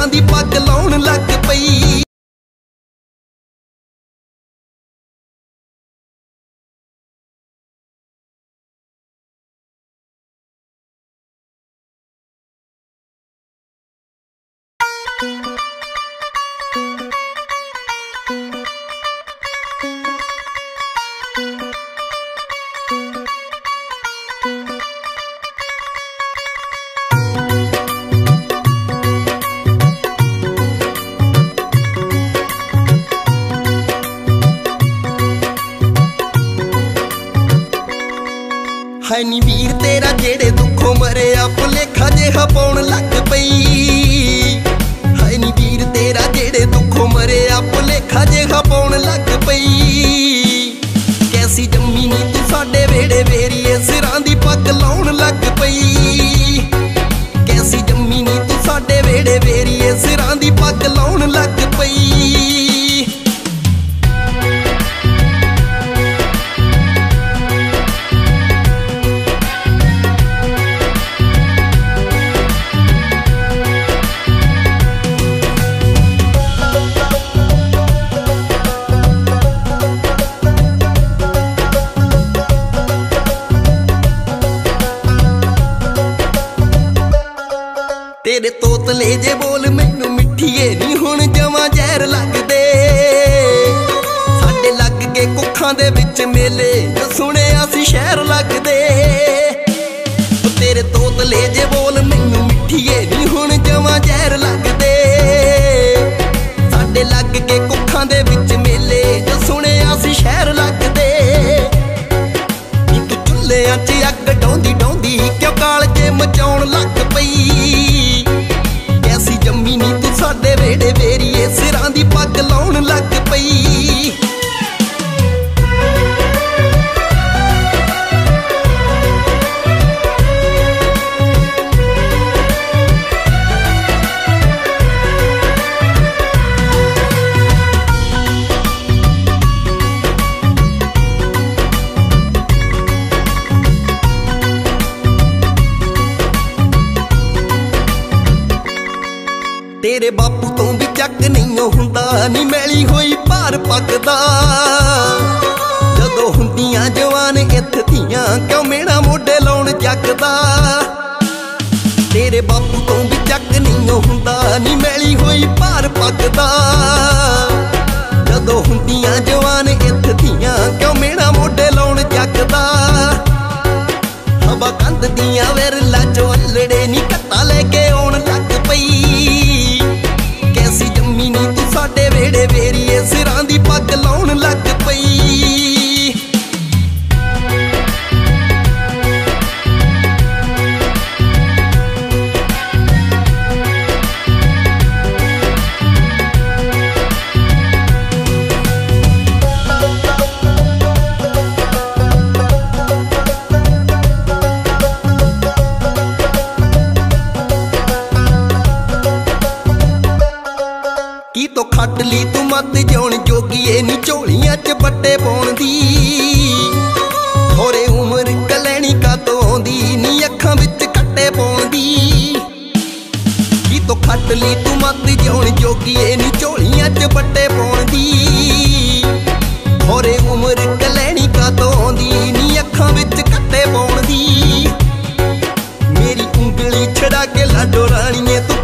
दी पग लाउण लग पई। है नी वीर तेरा जेड़े दुखों मरिया भुलेखा जिहा पाउण लग पई। है नी वीर तेरा जेड़े दुखों मरिया भुलेखा जिहा पाउण लग पई। कैसी जम्मी नी तू साडे वेड़े वेरीए सिरां दी पग लाउण लग पई। कैसी जम्मी नी तू साडे वेड़े वेरीए सिरां दी पग लाउण लग पई। तेरे तोतले जे बोल मैनू मिठिए नी हुण जवां जहर लगदे। साडे लग के कुखां दे विच मेले जो सुणिया सी शहर लगदे। तेरे तोतले जे बोल मैनू मिठिए नी हुण जवां जहर लगदे। साडे लग के कुखां दे विच मेले जो सुणिया सी शहर लगदे। नी तू चुल्हिआं च अग डौंदी डौंदी क्यों कालजे मचाउण लग पई। जम्मी नी तू साडे वेड़े वेरीए सिरां दी पग लाउण लग पई। तेरे बापू तो भी चक नहीं हुंदा नी मैली होई भार पगदा। जदों हुंदियां जवान इत्थ धीआं क्यों मेरा मोढे लाउण जगदा। तेरे बापू तो भी चक नहीं हुंदा नी मैली होई भार पगदा। जदों हुंदियां जवान इत्थ धीआं क्यों मेरा मोढे लाउण जगदा। हवा कंध दियां विरला चो अल्लड़े नी कत्ता लेके आउण लग पई। कैसी जम्मी नी तू साडे वेड़े वेरीए सिरां दी पग लाउण लग पई। की तो खट ली तू मत जौन जोगीए नी झोलियां च बट्टे पाउण दी। होरे उमर कलैणी का तो आउंदी नी अखां विच कट्टे पाउण दी। की तो खट ली तू मत जौन जोगीए नी झोलियां च बट्टे पाउण दी। होरे उमर कलैणी का तो आउंदी नी अखां विच कट्टे पाउण दी। मेरी उंगली छड़ा के लाडो राणीए तू